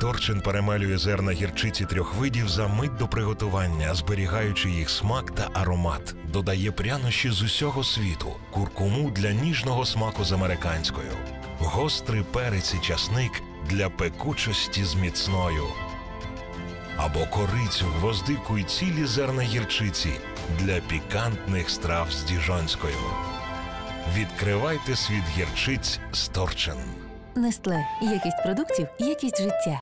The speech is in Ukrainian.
Торчин перемелює зерна гірчиці 3 видів за мить до приготування, зберігаючи їх смак та аромат. Додає прянощі з усього світу, куркуму для ніжного смаку з американською, гострий перець і часник для пекучості з міцною, або корицю, гвоздику і цілі зерна гірчиці для пікантних страв з діжонською. Відкривайте світ гірчиць з Торчин. Нестле. Якість продуктів, якість життя.